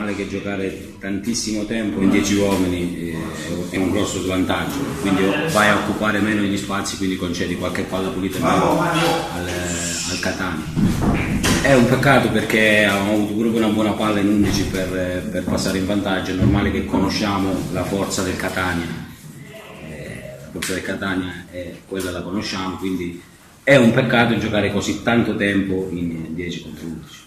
normale che giocare tantissimo tempo in 10 uomini è un grosso svantaggio, quindi vai a occupare meno gli spazi, quindi concedi qualche palla pulita in meno al Catania. È un peccato perché avevamo avuto proprio una buona palla in 11 per passare in vantaggio. È normale che conosciamo la forza del Catania, la forza del Catania è quella, la conosciamo, quindi è un peccato giocare così tanto tempo in 10 contro 11.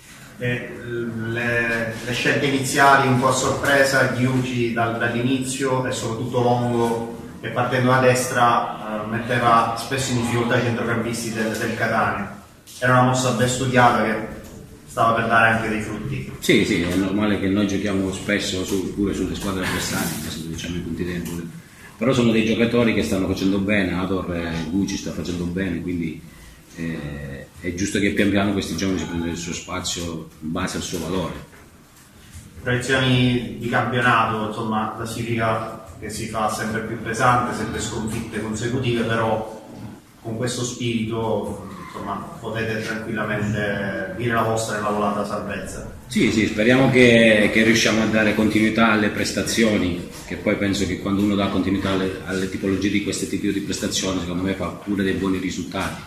Le scelte iniziali un po' a sorpresa, Ghiuci dall'inizio e soprattutto Longo che partendo da destra metteva spesso in difficoltà i centrocampisti del Catania. Era una mossa ben studiata che stava per dare anche dei frutti. Sì, sì, è normale che noi giochiamo spesso pure sulle squadre avversarie, se diciamo i punti deboli. Però sono dei giocatori che stanno facendo bene, Ador Gucci sta facendo bene, quindi è giusto che pian piano questi giovani si prendano il suo spazio in base al suo valore. Proiezioni di campionato, insomma, classifica che si fa sempre più pesante, sempre sconfitte consecutive, però con questo spirito insomma, potete tranquillamente dire la vostra nella volata salvezza. Sì, sì, speriamo che riusciamo a dare continuità alle prestazioni, che poi penso che quando uno dà continuità alle tipologie di questo tipo di prestazioni, secondo me fa pure dei buoni risultati.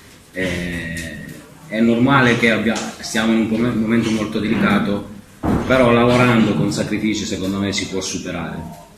È normale che stiamo in un momento molto delicato, però lavorando con sacrifici secondo me si può superare.